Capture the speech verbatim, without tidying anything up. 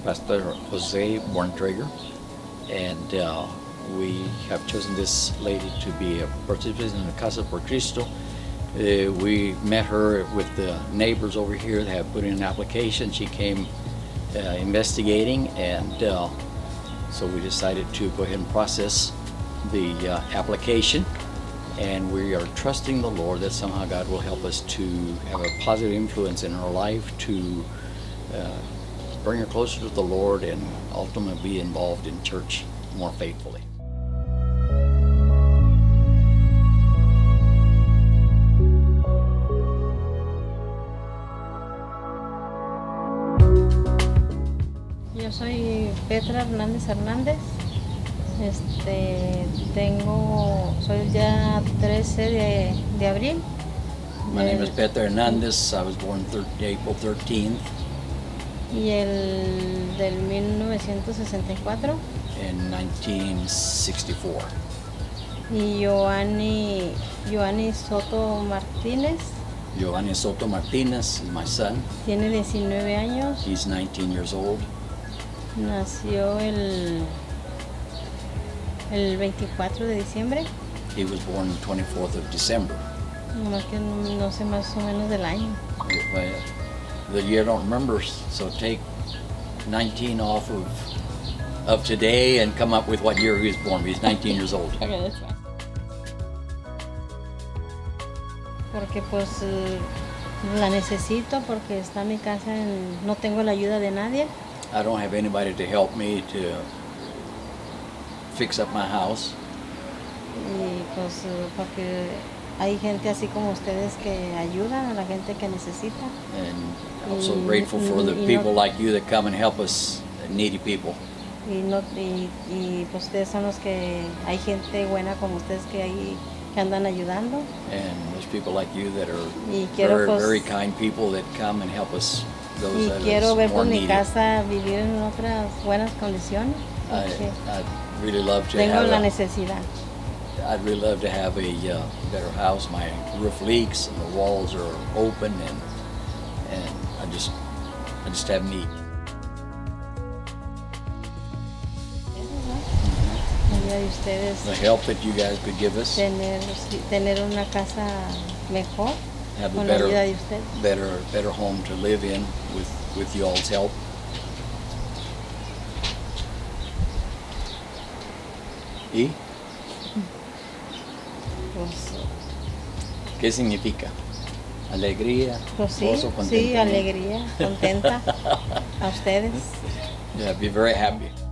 Pastor Jose Borntrager, and uh, we have chosen this lady to be a participant in the Casa por Cristo. Uh, we met her with the neighbors over here that have put in an application. She came uh, investigating, and uh, so we decided to go ahead and process the uh, application. And we are trusting the Lord that somehow God will help us to have a positive influence in her life, to uh, bring her closer to the Lord and ultimately be involved in church more faithfully. Yo soy Petra Hernández Hernández. Este, tengo, soy ya trece de, de abril. My name is Petra Hernandez. I was born April thirteenth. Y el del mil novecientos sesenta y cuatro. In nineteen sixty-four. Y Giovanni, Giovanni Soto Martínez. Giovanni Soto Martinez is my son. Tiene diecinueve años. He's nineteen years old. Nació el el veinticuatro de diciembre. He was born the twenty-fourth of December. Nomás que no, no sé más o menos del año. Well, the year I don't remember, so take nineteen off of of today and come up with what year he was born. He's nineteen years old. Okay, that's fine. Porque pues la necesito porque está mi casa, en, no tengo la ayuda de nadie. I don't have anybody to help me to fix up my house. Y pues porque hay gente así como ustedes que ayudan a la gente que necesita. And I'm so Y- grateful for the y people no- like you that come and help us, needy people. Y, no, y, y pues ustedes son los que, hay gente buena como ustedes que ahí que andan ayudando. And there's people like you that are Y quiero, very, pues- very kind people that come and help us, those Y that quiero are ver more por mi needy. casa vivir en otras buenas condiciones. I, porque I'd really love to tengo have la a, necesidad. I'd really love to have a uh, better house. My roof leaks and the walls are open, and and I just I just have need. Ayuda de ustedes The help that you guys could give us, tener, tener una casa mejor have a con la ayuda better de ustedes. better better home to live in with with y'all's help. ¿Y Pues, qué significa? Alegría, pues sí, gozo, sí, contentamiento. alegría, contenta a ustedes. Yeah, be very happy.